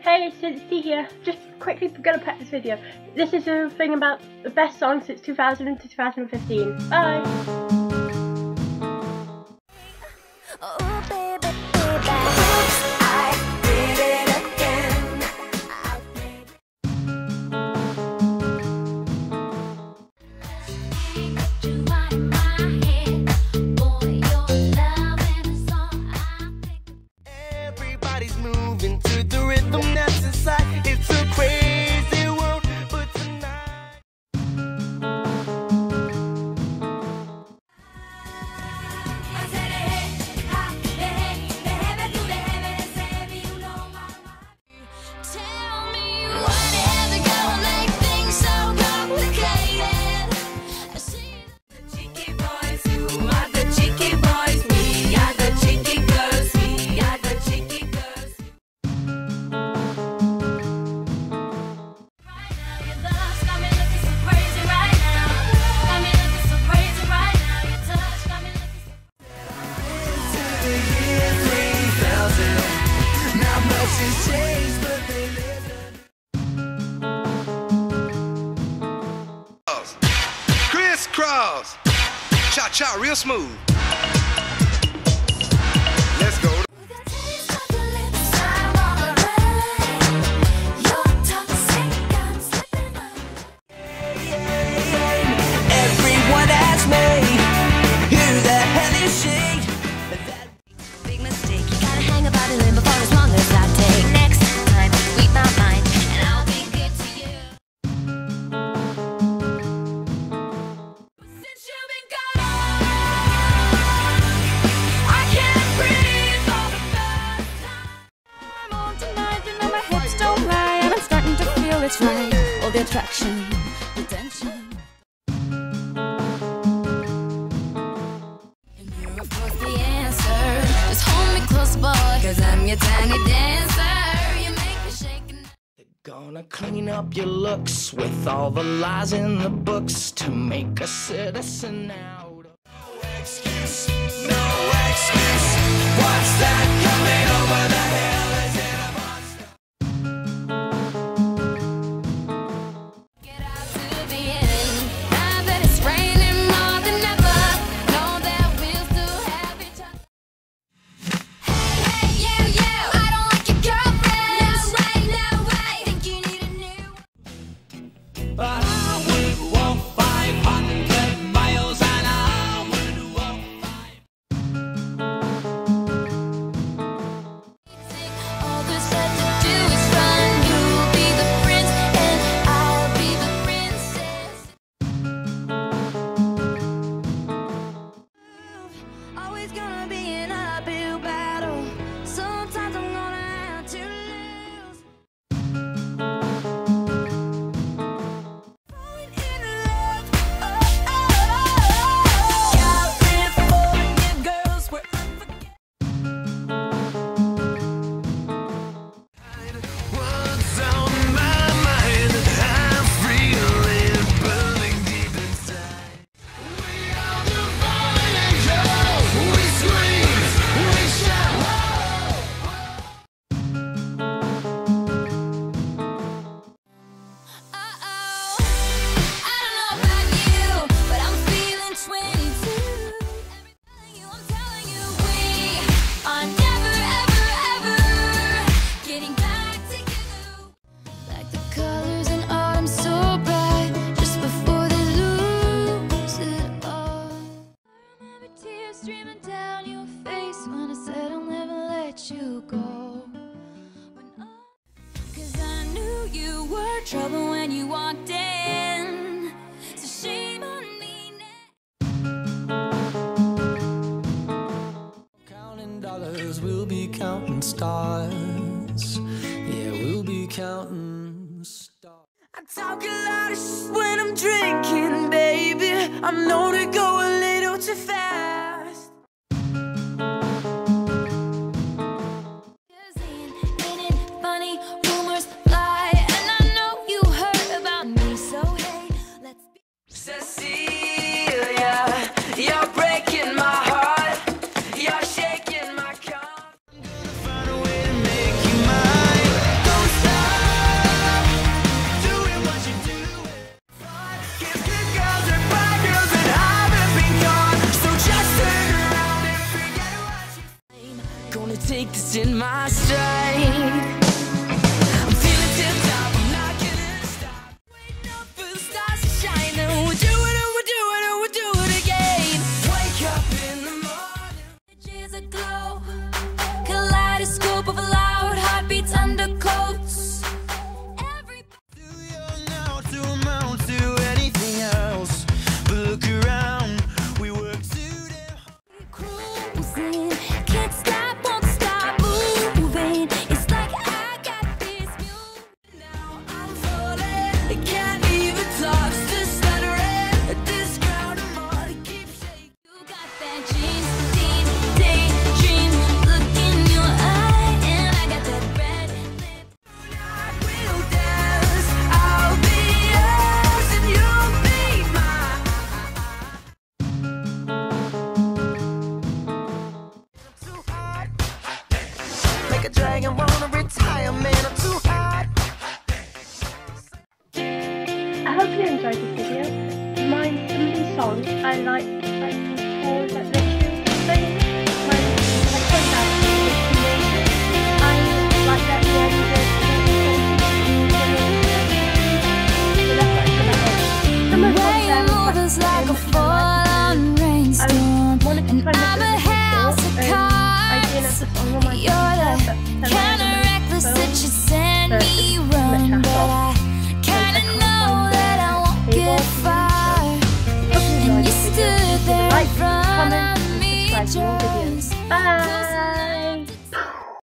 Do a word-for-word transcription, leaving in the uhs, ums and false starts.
Hey, it's Tinsytee here. Just quickly gonna prep this video. This is a thing about the best songs since two thousand to two thousand fifteen. Bye! Oh, baby, baby. Oops, I did it again. I made you out of my head. Boy, your love and a song I picked. Everybody's moving to the rhythm that's inside. It's a crazy world, but tonight tell me whatever gonna make things so complicated. I see the cheeky boys, you are the cheeky boys, we are the cheeky girls, we are the cheeky girls. Right now your love's got me looking so crazy right now. Got me looking so crazy right now. Your touch got me looking so to the year three thousand. Not much has changed, but they live. Crisscross, cha cha, real smooth. Let's go. with a taste of your lips, I'm alright. You're toxic, I'm slipping up. Everyone asks me, who the hell is she? Big mistake, you gotta hang about and limbo for as long as I take. Next time, read my mind, and I'll be good to you. Since you've been gone, I can't breathe for the first time. I'm on tonight, you know my hips don't lie, and I'm starting to feel it's right. All the attraction, the tension. And you're of course the answer. Just hold me close, boy, cause I'm your tiny dancer. You make me shake and Gonna clean up your looks with all the lies in the books to make a citizen out of. No excuse, no excuse. What's that coming over the hill? Is it a monster? get out to the end. Now that it's raining more than ever, know that we'll still have each other. Hey, hey, you, you, I don't like your girlfriend. No way, no way. Think you need a new. But I would walk five hundred miles and I would walk five. All there's left to do is run. You'll be the prince and I'll be the princess. Always gonna be an uphill battle. Sometimes I'm gonna have to lose. Falling in love, oh, oh, oh. California girls were unforgettable. What's on my mind? I'm feeling burning deep inside. We are the fallen angels. We scream, we shout. Uh-oh, I don't know about you, but I'm feeling twenty-two. Every telling you, I'm telling you, we are never, ever, ever getting back together. Like the colors in autumn so bright, just before they lose it all. I remember tears streaming down your face when I said I'll never let you go. When I Cause I knew you were trouble when you walked in. So shame on me now. Counting dollars, we'll be counting stars. Yeah, we'll be counting stars. I talk a lot of shit when I'm drinking, baby. I'm known to go a little too fast. Ain't it funny? Rumors fly, and I know you heard about me. So hey, let's be. Cecilia, you're breaking my heart. You're shaking my car. I'm gonna find a way to make you mine. Don't stop. made. I'm feeling tip top, I'm not gonna stop. Waiting up for the stars to shine, and we'll do it, and we'll do it, and we'll do it again. Wake up in the morning, edges aglow, kaleidoscope of loud heartbeats under coats. Every too young now to amount to anything else, but look around, we work today. Cruising, can't stop, won't stop moving. It's like I got this music. Now I'm falling, I can't even talk, just stuttering at this ground. I'm on, it keeps shaking. You got that jeans, deep, daydream look in your eye, and I got that red lip. Tonight we'll dance, I'll be yours and you'll be mine. Too hot, make a dragon wanna retire, man. I'm too hot. I hope you enjoyed this video. Mind some of these songs I like, like, or like, literally,